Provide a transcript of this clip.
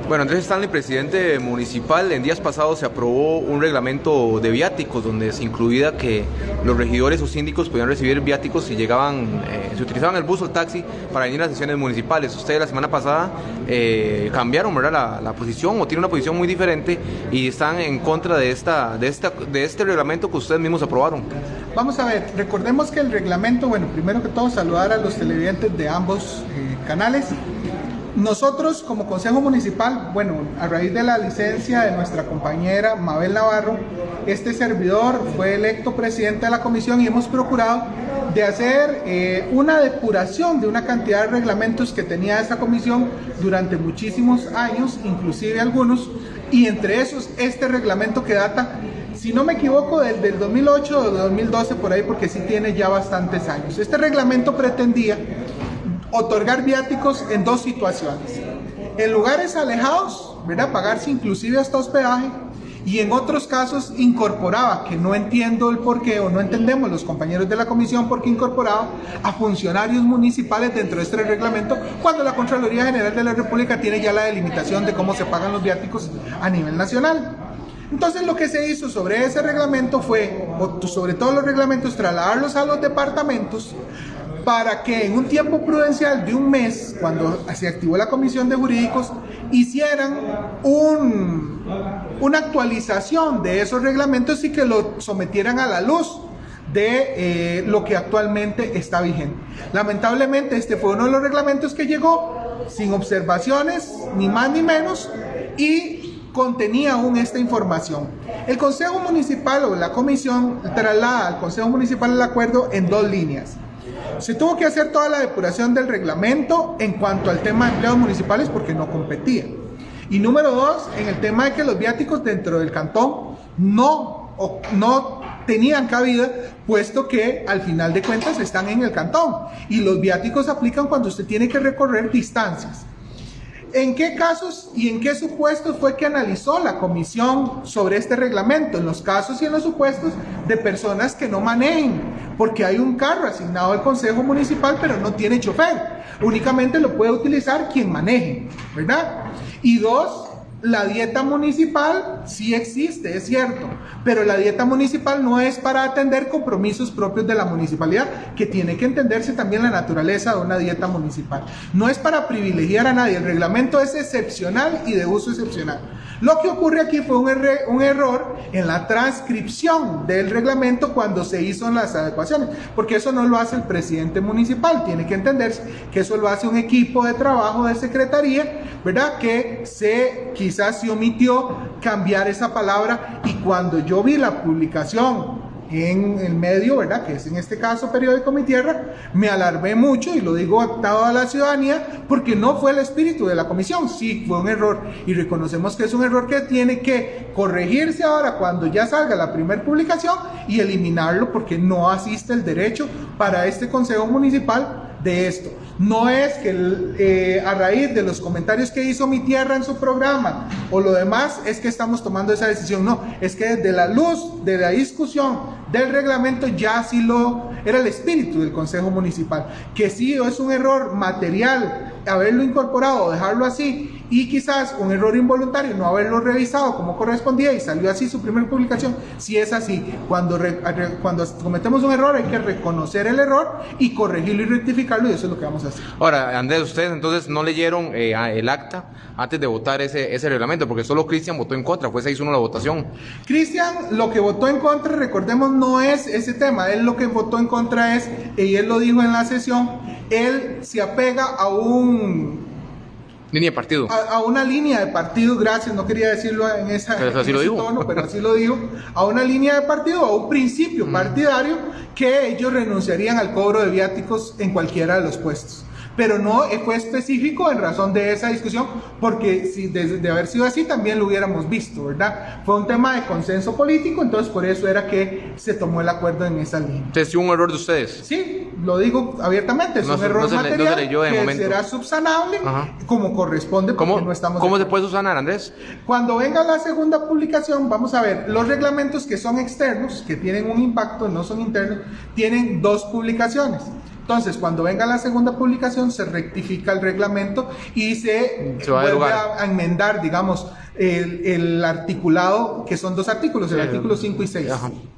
Bueno, Andrés Stanley, presidente municipal, en días pasados se aprobó un reglamento de viáticos donde se incluía que los regidores o síndicos podían recibir viáticos si llegaban, si utilizaban el bus o el taxi para venir a las sesiones municipales. Ustedes la semana pasada cambiaron, ¿verdad?, la posición, o tienen una posición muy diferente y están en contra de este reglamento que ustedes mismos aprobaron. Vamos a ver, recordemos que el reglamento, bueno, primero que todo saludar a los televidentes de ambos canales. Nosotros como Consejo Municipal, bueno, a raíz de la licencia de nuestra compañera Mabel Navarro, este servidor fue electo presidente de la comisión y hemos procurado de hacer una depuración de una cantidad de reglamentos que tenía esta comisión durante muchísimos años, inclusive algunos, y entre esos este reglamento que data, si no me equivoco, del 2008 o 2012 por ahí, porque sí tiene ya bastantes años. Este reglamento pretendía otorgar viáticos en dos situaciones: en lugares alejados, ¿verdad?, pagarse inclusive hasta hospedaje, y en otros casos incorporaba, que no entiendo el por qué, o no entendemos los compañeros de la comisión por qué incorporaba a funcionarios municipales dentro de este reglamento, cuando la Contraloría General de la República tiene ya la delimitación de cómo se pagan los viáticos a nivel nacional. Entonces lo que se hizo sobre ese reglamento fue, o sobre todos los reglamentos, trasladarlos a los departamentos, para que en un tiempo prudencial de un mes, cuando se activó la comisión de jurídicos, hicieran una actualización de esos reglamentos y que lo sometieran a la luz de lo que actualmente está vigente. Lamentablemente este fue uno de los reglamentos que llegó sin observaciones, ni más ni menos, y contenía aún esta información. El Consejo Municipal o la comisión traslada al Consejo Municipal el acuerdo en dos líneas. Se tuvo que hacer toda la depuración del reglamento en cuanto al tema de empleados municipales, porque no competía. Y número dos, en el tema de que los viáticos dentro del cantón no tenían cabida, puesto que al final de cuentas están en el cantón. Y los viáticos aplican cuando usted tiene que recorrer distancias. ¿En qué casos y en qué supuestos fue que analizó la comisión sobre este reglamento? En los casos y en los supuestos de personas que no manejen, porque hay un carro asignado al Consejo Municipal pero no tiene chofer, únicamente lo puede utilizar quien maneje, ¿verdad? Y dos, la dieta municipal sí existe, es cierto, pero la dieta municipal no es para atender compromisos propios de la municipalidad, que tiene que entenderse también la naturaleza de una dieta municipal. No es para privilegiar a nadie, el reglamento es excepcional y de uso excepcional. Lo que ocurre aquí fue un error en la transcripción del reglamento cuando se hizo las adecuaciones, porque eso no lo hace el presidente municipal, tiene que entenderse que eso lo hace un equipo de trabajo de secretaría, ¿verdad?, que quizás se omitió cambiar esa palabra, y cuando yo vi la publicación en el medio, ¿verdad?, que es en este caso Periódico Mi Tierra, me alarmé mucho, y lo digo actado a la ciudadanía, porque no fue el espíritu de la comisión. Sí, fue un error, y reconocemos que es un error que tiene que corregirse ahora cuando ya salga la primera publicación y eliminarlo, porque no asiste el derecho para este Consejo Municipal de esto. No es que a raíz de los comentarios que hizo Mi Tierra en su programa o lo demás es que estamos tomando esa decisión, no, es que desde la luz de la discusión del reglamento ya sí era el espíritu del Consejo Municipal, que sí es un error material haberlo incorporado o dejarlo así, y quizás un error involuntario no haberlo revisado como correspondía y salió así su primera publicación. Si es así, cuando cometemos un error hay que reconocer el error y corregirlo y rectificarlo, y eso es lo que vamos a hacer. Ahora, Andrés, ustedes entonces no leyeron el acta antes de votar ese reglamento, porque solo Cristian votó en contra, fue 6-1 la votación. Cristian lo que votó en contra, recordemos, no es ese tema. Él lo que votó en contra es, y él lo dijo en la sesión, él se apega a línea de partido. A una línea de partido, gracias, no quería decirlo en ese tono, pero así lo dijo, a una línea de partido, a un principio partidario, que ellos renunciarían al cobro de viáticos en cualquiera de los puestos. Pero no fue específico en razón de esa discusión, porque si de haber sido así también lo hubiéramos visto, ¿verdad? Fue un tema de consenso político, entonces por eso era que se tomó el acuerdo en esa línea. Entonces, ¿sí hubo un error de ustedes? Sí, lo digo abiertamente, es un error material que será subsanable como corresponde, porque no estamos... ¿Cómo se puede subsanar, Andrés? Cuando venga la segunda publicación, vamos a ver, los reglamentos que son externos, que tienen un impacto, no son internos, tienen dos publicaciones. Entonces, cuando venga la segunda publicación, se rectifica el reglamento y se va a vuelve derogar. a enmendar, digamos, el articulado, que son 2 artículos, el artículo 5 y 6. Ajá.